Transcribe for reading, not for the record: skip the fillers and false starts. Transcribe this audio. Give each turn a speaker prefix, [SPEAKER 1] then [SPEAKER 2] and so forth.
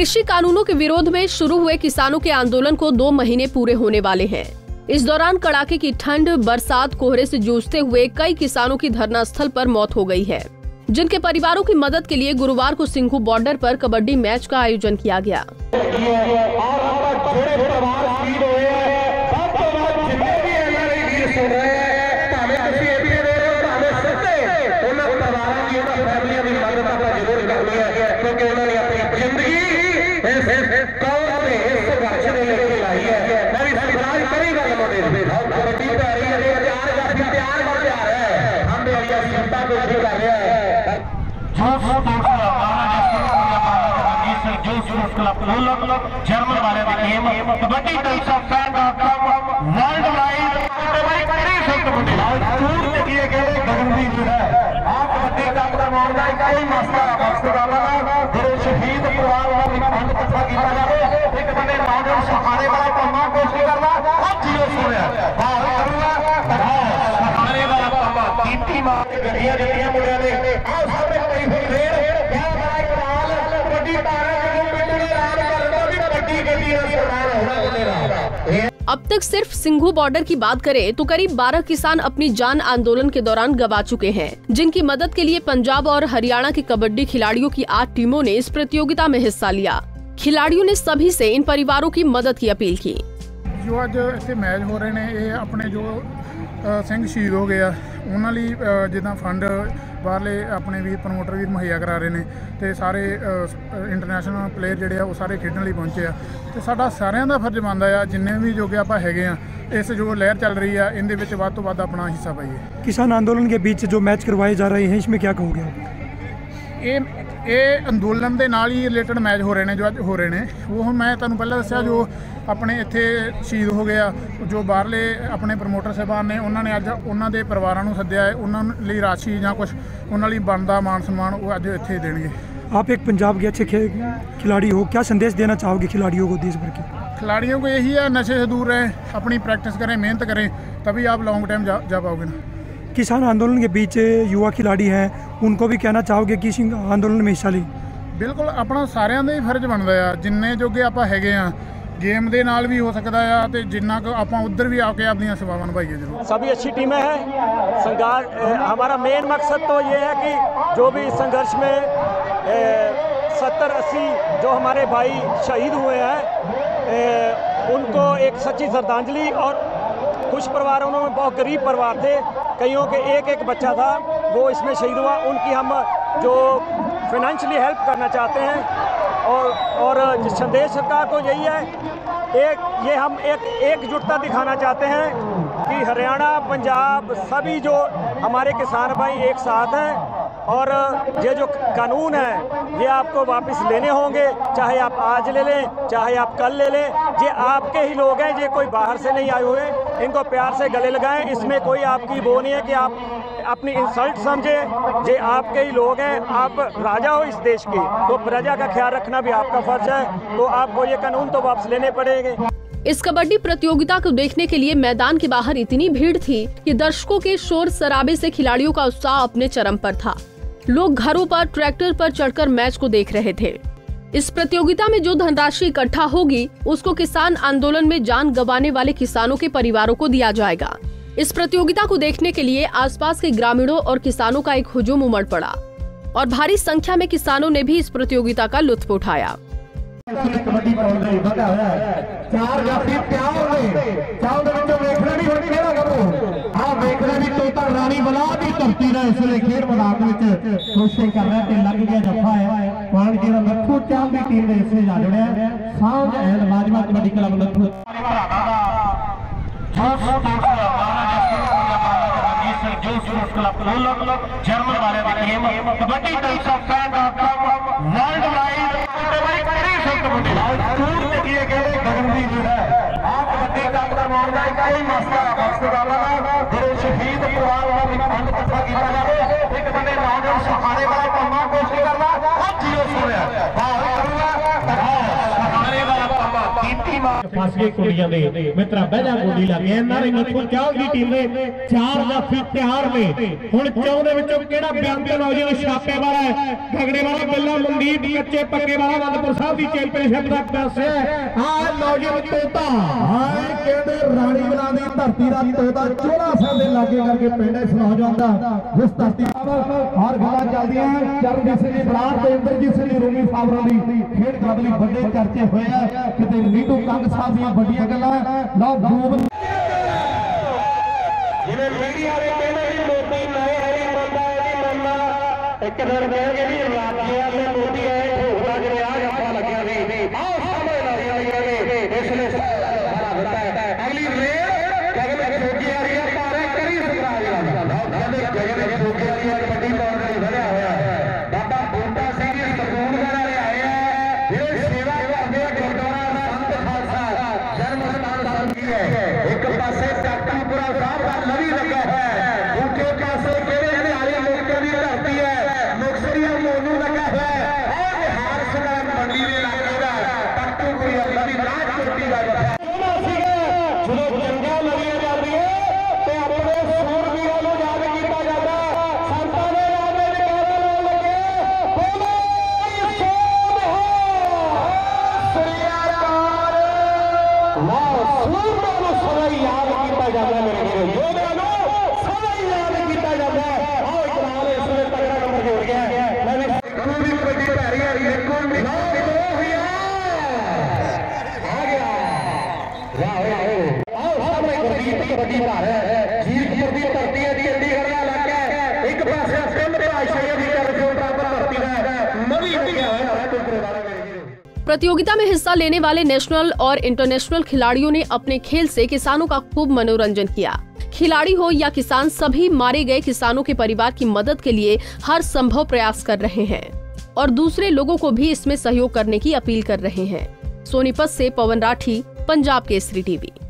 [SPEAKER 1] कृषि कानूनों के विरोध में शुरू हुए किसानों के आंदोलन को 2 महीने पूरे होने वाले हैं। इस दौरान कड़ाके की ठंड, बरसात, कोहरे से जूझते हुए कई किसानों की धरना स्थल पर मौत हो गई है, जिनके परिवारों की मदद के लिए गुरुवार को सिंघू बॉर्डर पर कबड्डी मैच का आयोजन किया गया।
[SPEAKER 2] जर्मन वाले की टीम कबड्डी वर्ल्ड वाइड किए गए गगनदीप है आप कबड्डी का मामला कई मसला शहीद परिवार फंड इकट्ठा किया जाए एक बने नौजवान सहारे वाला कमा कोशिश करना अब जियो सुने सहारे वाला कमा कीमती मां गड्डियां जटियां मुंडियां ने आ सारे कई रेड क्या बड़ा कमाल कबड्डी
[SPEAKER 1] अब तक सिर्फ सिंघू बॉर्डर की बात करें तो करीब 12 किसान अपनी जान आंदोलन के दौरान गंवा चुके हैं, जिनकी मदद के लिए पंजाब और हरियाणा के कबड्डी खिलाड़ियों की 8 टीमों ने इस प्रतियोगिता में हिस्सा लिया। खिलाड़ियों ने सभी से इन परिवारों की मदद की अपील की।
[SPEAKER 3] जो आज इतने मैच हो रहे हैं, ये अपने जो ਸਿੰਘ शहीद हो गया उन्होंने ਲਈ ਜਿੱਦਾਂ फंड बाहरले अपने भी प्रमोटर भी मुहैया करा रहे हैं तो सारे इंटरनेशनल प्लेयर जोड़े वो सारे खेडन लिए पहुंचे आ तो साडा सारिਆਂ ਦਾ फर्ज बनता है जिन्ने भी जोगे आप है इस जो लहर चल रही है इन वध तो वध अपना हिस्सा पाइए।
[SPEAKER 4] किसान आंदोलन के बीच जो मैच करवाए जा रहे हैं इसमें क्या कहोगे?
[SPEAKER 3] ये अंदोलन के नाल ही रिलेटेड मैच हो रहे हैं जो अज हो रहे हैं। वो हम मैं तुहानूं पहले दस्सिया जो अपने इत्थे शहीद हो गया जो बाहरले अपने प्रमोटर साहबान ने उन्होंने अज उन्होंने परिवारों को सद्या है, उन्होंने राशि या कुछ उन्होंने बनता मान सम्मान वो अज इत्थे देंगे।
[SPEAKER 4] आप एक पंजाब के अच्छे खिलाड़ी हो, क्या संदेश देना चाहोगे खिलाड़ियों को, देश भर के
[SPEAKER 3] खिलाड़ियों को? यही है नशे से दूर रहें, अपनी प्रैक्टिस करें, मेहनत करें, तभी आप लॉन्ग टाइम जा पाओगे ना।
[SPEAKER 4] किसान आंदोलन के बीच युवा खिलाड़ी हैं, उनको भी कहना चाहोगे कि इस आंदोलन में हिस्सा लें?
[SPEAKER 3] बिल्कुल, अपना सारिਆਂ ਦਾ ਹੀ फर्ज बनता है जिन्ने जोगे आप है गेम के नाल भी हो सकता है तो जिन्ना को आप उधर भी आके अपनी सेवाएं निभाइए जरूर।
[SPEAKER 5] सभी अच्छी टीमें हैं। संघर्ष हमारा मेन मकसद तो ये है कि जो भी संघर्ष में 70-80 जो हमारे भाई शहीद हुए हैं उनको एक सच्ची श्रद्धांजलि, और कुछ परिवारों में बहुत गरीब परिवार थे, कईयों के एक बच्चा था वो इसमें शहीद हुआ, उनकी हम जो फाइनेंशियली हेल्प करना चाहते हैं। और संदेश सरकार को यही है, हम एकजुटता दिखाना चाहते हैं कि हरियाणा, पंजाब सभी जो हमारे किसान भाई एक साथ हैं, और ये जो कानून है ये आपको वापस लेने होंगे, चाहे आप आज ले लें चाहे आप कल ले लें। ये आपके ही लोग हैं, ये कोई बाहर से नहीं आए हुए, इनको प्यार से गले लगाएं। इसमें कोई आपकी वो नहीं है कि आप अपनी इंसल्ट समझें। ये आपके ही लोग हैं, आप राजा हो इस देश के, तो प्रजा का ख्याल रखना भी आपका फर्ज है, तो आपको ये कानून तो वापस लेने पड़ेंगे।
[SPEAKER 1] इस कबड्डी प्रतियोगिता को देखने के लिए मैदान के बाहर इतनी भीड़ थी कि दर्शकों के शोर शराबे से खिलाड़ियों का उत्साह अपने चरम पर था। लोग घरों पर, ट्रैक्टर पर चढ़कर मैच को देख रहे थे। इस प्रतियोगिता में जो धनराशि इकट्ठा होगी उसको किसान आंदोलन में जान गंवाने वाले किसानों के परिवारों को दिया जाएगा। इस प्रतियोगिता को देखने के लिए आसपास के ग्रामीणों और किसानों का एक हुजूम उमड़ पड़ा और भारी संख्या में किसानों ने भी इस प्रतियोगिता का लुत्फ उठाया।
[SPEAKER 2] रानी बला की धरती का इसलिए खेड मैदान कोशिश कर रहा है, लग गया जफा है पानी जो लखू चाल की टीम ने इससे जा जुड़िया सांझ एंड लाजमा कबड्डी क्लब लखू जर्मन वाले की टीम कबड्डी वर्ल्ड वाइड किए गए गगनदीप है आप कबड्डी का मामला कई मसला शहीद परिवार फंड इकट्ठा किया जाए एक बने नौजवान सहारे वाला कमा कोशिश करना अब जियो सुने सहारे वाला कमा कीमती मां फस गए कुड़ियां दे मित्रा बहजा गोली लग गया एनआरआई मथुर चाल दी टीम ने 4 जाफी तैयार ने हुण 4 दे विचों किहड़ा बेअंतर नौजवान छापे वाला है घगड़े वाला बिल्ला मनदीप कच्चे पक्के वाला आनंदपुर साहब दी चैंपीयनशिप दा पास है आ नौजवान तोता हाय कहंदे राणी बला दी धरती दा तोता 14 साल दे लागे करके पिंड इस नौजवान दा जिस धरती हर गल्लां चलदियां चरणजीत सिंह जी बराड़ ते इंद्रजीत सिंह जी रूमी साहबां दी खेड कबड्डी ਵੱਡੇ ਚਰਚੇ ਹੋਏ ਆ ਕਿਤੇ ਨੀਟੂ ਕੰਗ ਸਾਹਿਬ ਦੀਆਂ ਵੱਡੀਆਂ ਗੱਲਾਂ ਲਓ ਗੂਬ ਜਿਵੇਂ ਮੀਡੀਆ ਵਾਲੇ ਕਹਿੰਦੇ ਵੀ ਮੋਦੀ ਨਹੀਂ ਹੈ ਬੰਦਾ ਨਹੀਂ ਮੰਨਣਾ ਇੱਕ ਦਿਨ ਕਹਿਣਗੇ ਵੀ ਰਾਜਿਆ ਤੇ ਮੋਦੀ ਹੈ ਢੋਲਾ ਜਿਹੜੇ ਆ ਜੱਫਾ ਲੱਗਿਆ ਸੀ ਆਹ ਸਾਹਮਣੇ ਲੱਗਿਆ ਨੇ ਇਸ ਲਈ ਸਾਰਾ ਦਿੱਤਾ ਹੈ ਅਗਲੀ ਰੇਡ ਗਗਨ ਜੋਗੀ ਆ ਰਹੀ ਹੈ ਪਾਰੇ ਕਰੀ ਸੰਗਰਾਜ ਦਾ ਕਹਿੰਦੇ ਗਗਨ ਜੋਗੀ ਆ ਰਹੀ ਹੈ ਵੱਡੀ ਤੌਰ ਤੇ ਵਧਿਆ ਹੋਇਆ ਬਾਬਾ ਬੂਟਾ ਸਿੰਘ ਜੀ ਸਰਗੂਣ ਵਾਲੇ ਆਏ ਆ एक पासे टकटूपुरा साहब का लवी लगा है दूसरे पासे केड़े हरियाणे लोगों की धरती है मुक्तसरिया मोनू लगा है और हार सुना मंडी में लगेगा टकटूपुरा लवी राजकोटी का जगह जो जंगा लगी जाती है तो अपने सूरवीरों को याद किया जाता संतां ने याद निकालने लगे बोलो सोम हो श्रीयाकार वाह याद किया जाता है मेरे योद्धा सदा याद किया जाता है आओ इकरार इसमें तगड़ा नंबर जोड़ गया मैंने पूरी कबड्डी भैरी है देखो आ गया वाह आओ सामने गुरदीप की कबड्डी भरा है जीरकपुर की धरती है चंडीगढ़ का इलाका है एक पासे सिंध भाषाई की तरफ बराबर धरती है नवी हो गया है
[SPEAKER 1] प्रतियोगिता में हिस्सा लेने वाले नेशनल और इंटरनेशनल खिलाड़ियों ने अपने खेल से किसानों का खूब मनोरंजन किया। खिलाड़ी हो या किसान, सभी मारे गए किसानों के परिवार की मदद के लिए हर संभव प्रयास कर रहे हैं और दूसरे लोगों को भी इसमें सहयोग करने की अपील कर रहे हैं। सोनीपत से पवन राठी, पंजाब केसरी टीवी।